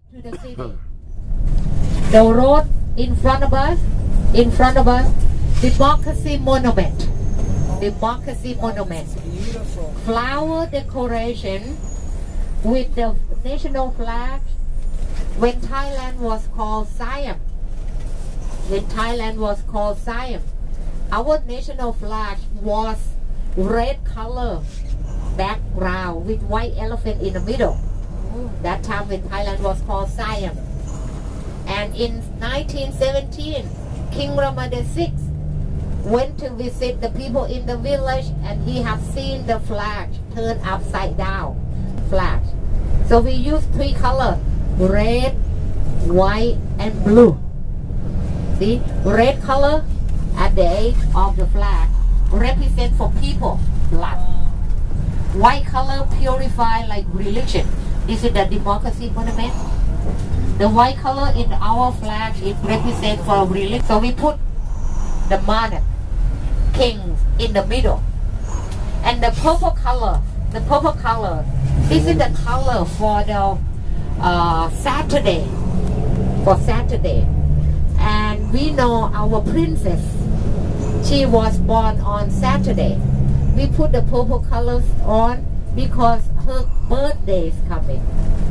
to the city. The road in front of us, Democracy Monument. Democracy Monument. Flower decoration with the national flag when Thailand was called Siam. When Thailand was called Siam, our national flag was red color background with white elephant in the middle. That time when Thailand was called Siam. And in 1917, King Rama VI went to visit the people in the village, and he have seen the flag turned upside down. Flag. So we use three colors: red, white, and blue. See, red color at the edge of the flag represent for people, blood. White color purify like religion. This is the Democracy Monument. The white color in our flag, it represents for religion. So we put the monarch, kings in the middle. And the purple color, this is the color for the Saturday. For Saturday. And we know our princess, she was born on Saturday. We put the purple colors on because her birthday is coming.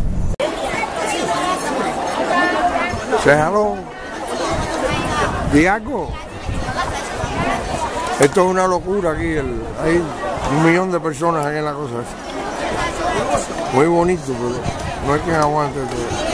Say hello. Diago. Esto es una locura aquí. Hay 1 millón de personas aquí en la cosa. Muy bonito, pero no hay quien aguante todo.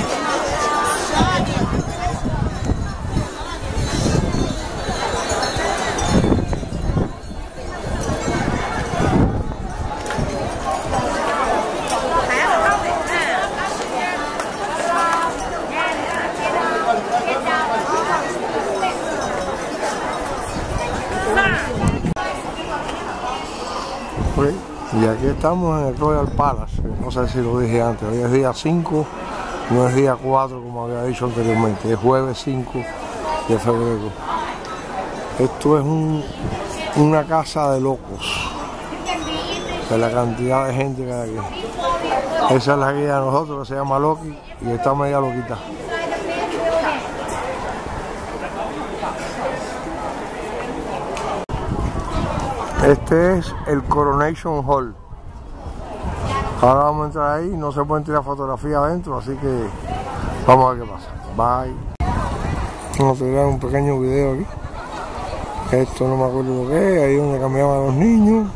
Y aquí estamos en el Royal Palace, no sé si lo dije antes, hoy es día 5, no es día 4 como había dicho anteriormente, es jueves 5 de febrero. Esto es una casa de locos, de la cantidad de gente que hay aquí. Esa es la guía de nosotros, que se llama Loki, y está media loquita. Este es el Coronation Hall. Ahora vamos a entrar ahí, no se pueden tirar fotografías adentro, así que vamos a ver qué pasa. Bye. Vamos a tirar un pequeño video aquí. Esto no me acuerdo lo que es, ahí donde cambiaban a los niños.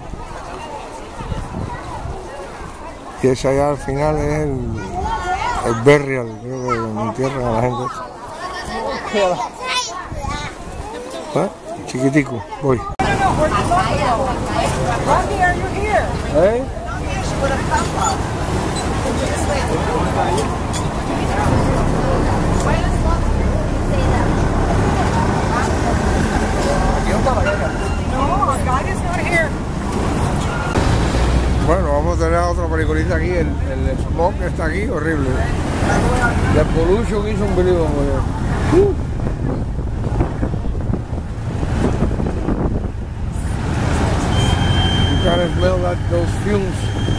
Y ese allá al final es el burial, creo que donde entierran a la gente. ¿Eh? Chiquitico, voy. Rocky, are you here? Hey? No, God is not here. Bueno, vamos a tener otra peliculita aquí. El smoke está aquí, horrible. The pollution is unbelievable. You can smell those fumes.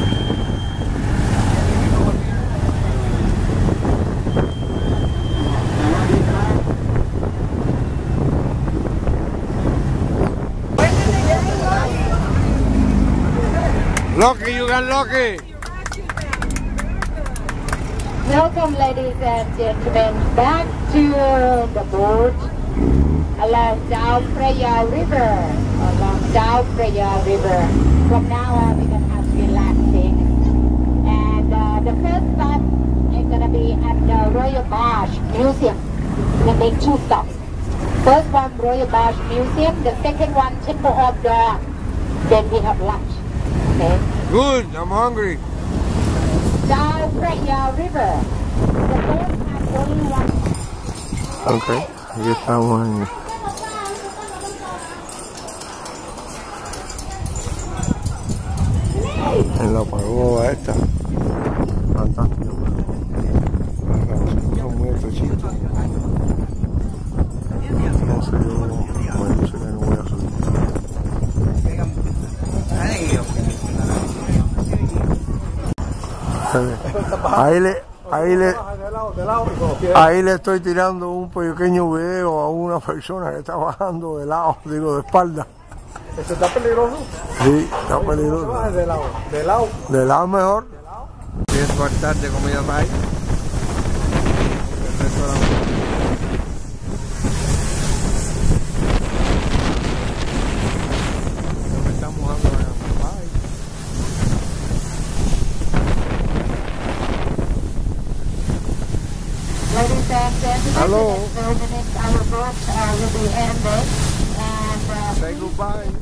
Lucky, you got lucky. Welcome, ladies and gentlemen, back to the boat along Chao Phraya River. From now on, we're going to have relaxing. And the first stop is going to be at the Royal Barge Museum. We're going to make 2 stops. First one, Royal Barge Museum. The second one, Temple of Dawn. Then we have lunch. Okay. Good, I'm hungry. Chao Phraya River. The boat has only one. Okay, aquí estamos en la pagoda esta. Fantástico. Las relaciones son muy estrechitas. No sé yo, bueno, yo sé que no voy a subir. Ahí le de lado, y con los pies. Ahí le estoy tirando un pequeño video a una persona que está bajando de lado, digo de espalda. ¿Eso está peligroso? Sí, está No se peligroso. baje de lado. De lado. De lado mejor. Y es bastante comida Thai. El restaurante. Me está mojando la gamba. Ladies and gentlemen, Hello. in 4 minutes our boat will be ended, and Say goodbye.